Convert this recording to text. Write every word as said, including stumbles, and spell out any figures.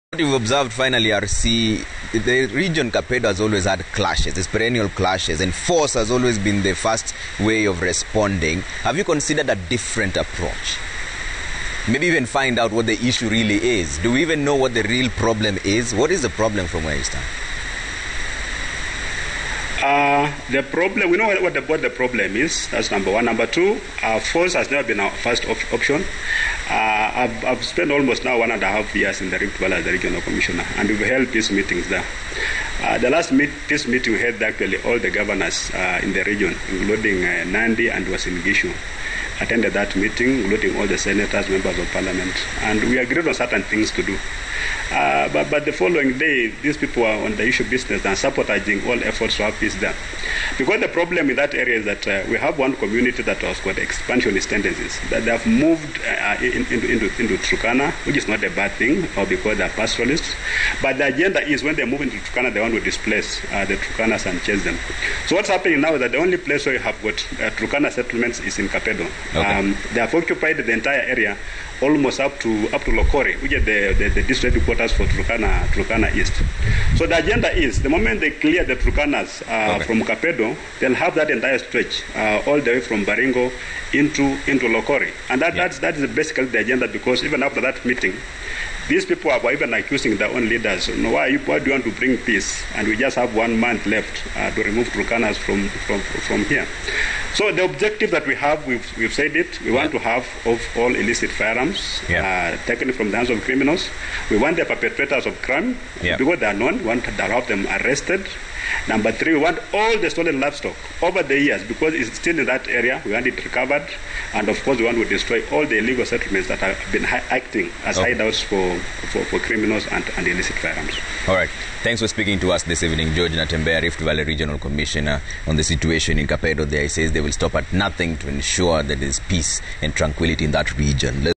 What you've observed finally, R C, the region Kapedo has always had clashes, it's perennial clashes, and force has always been the first way of responding. Have you considered a different approach? Maybe even find out what the issue really is. Do we even know what the real problem is? What is the problem from where you stand? Uh, the problem, we know what the, what the problem is. That's number one. Number two, uh, force has never been our first op- option. Uh, I've, I've spent almost now one and a half years in the Rift Valley as the regional commissioner, and we've held peace meetings there. Uh, the last meet, peace meeting we had actually all the governors uh, in the region, including uh, Nandi and Uasin Gishu, attended that meeting, including all the senators, members of parliament, and we agreed on certain things to do. Uh, but, but the following day, these people are on the issue of business and sabotaging all efforts to have peace there. Because the problem in that area is that uh, we have one community that has got expansionist tendencies, that they have moved uh, in, into, into, into Turkana, which is not a bad thing, or because they are pastoralists. But the agenda is when they move into Turkana, they want to displace uh, the Turkanas and chase them. So what's happening now is that the only place where you have got uh, Turkana settlements is in Kapedo. Okay. Um, they have occupied the entire area, almost up to up to Lokore, which is the, the, the district headquarters for Turkana, Turkana East. So the agenda is, the moment they clear the Turkanas uh, okay. from Kapedo, they'll have that entire stretch uh, all the way from Baringo into into Lokore. And that, yeah. that's, that is basically the agenda, because even after that meeting, these people are even accusing their own leaders. You know, why, you, why do you want to bring peace? And we just have one month left uh, to remove Turkanas from, from, from here. So the objective that we have, we've, we've said it, we want yeah. to have of all illicit firearms yeah. uh, taken from the hands of criminals. We want the perpetrators of crime, yeah. because they are known, we want to have them arrested. Number three, we want all the stolen livestock over the years, because it's still in that area, we want it recovered. And of course, we want to destroy all the illegal settlements that have been hi- acting as okay. hideouts for, for, for criminals and, and illicit firearms. All right. Thanks for speaking to us this evening, George Natembeya, Rift Valley Regional Commissioner, on the situation in Kapedo. There he says they will stop at nothing to ensure that there is peace and tranquility in that region. Let's